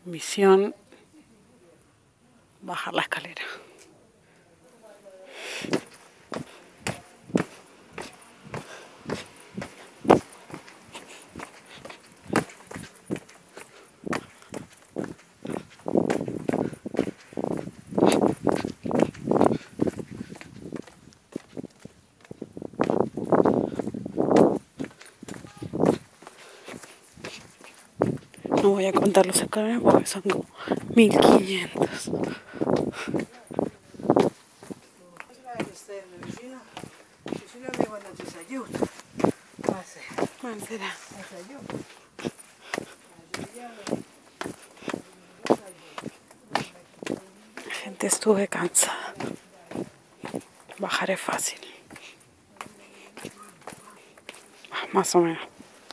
Misión, bajar la escalera. No voy a contar los escalones porque son como 1500. Gente, estuve cansada. Bajar es fácil. Más o menos.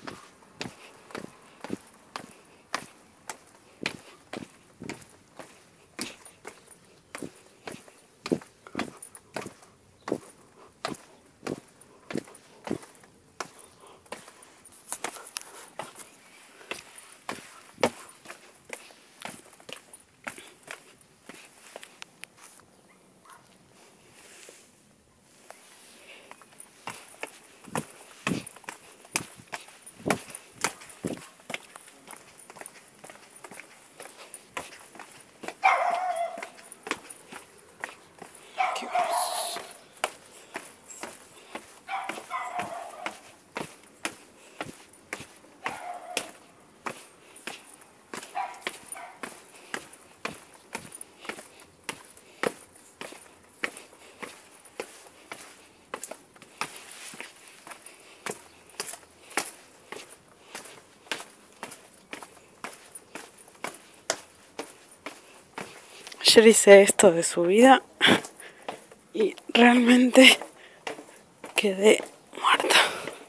Ayer hice esto de subida y realmente quedé muerta.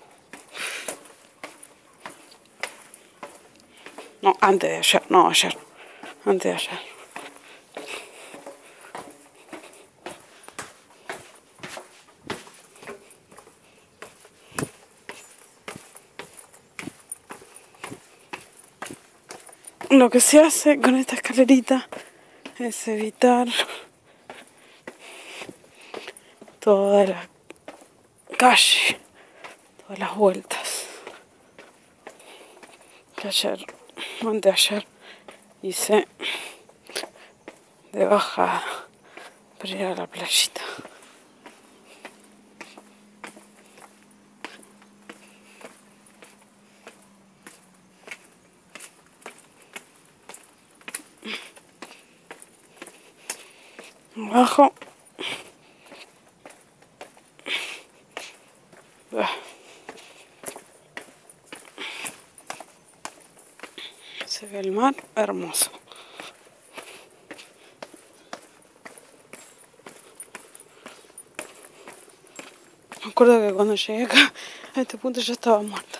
No, antes de ayer, no ayer. Antes de ayer. Lo que se hace con esta escalerita es evitar toda la calle, todas las vueltas. Que ayer, antes de ayer, hice de bajada para ir a la playita. Abajo. Se ve el mar hermoso. Me acuerdo que cuando llegué acá, a este punto ya estaba muerta.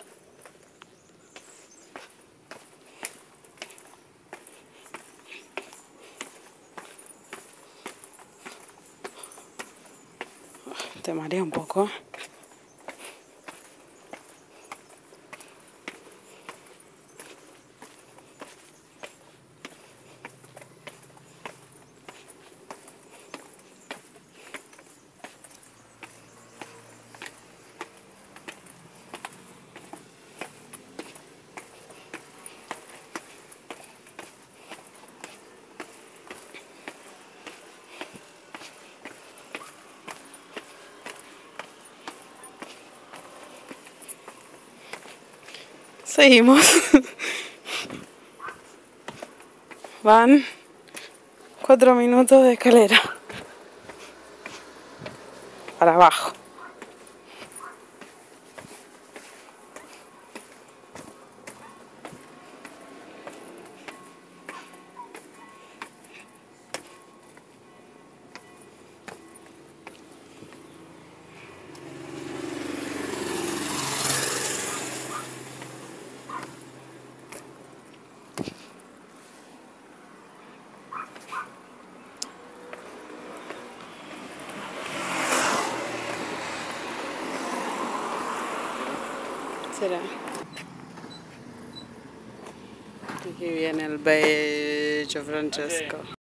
Te marea un poco. Seguimos. Van 4 minutos de escalera. Para abajo. Será. Qui viene il beige Francesco.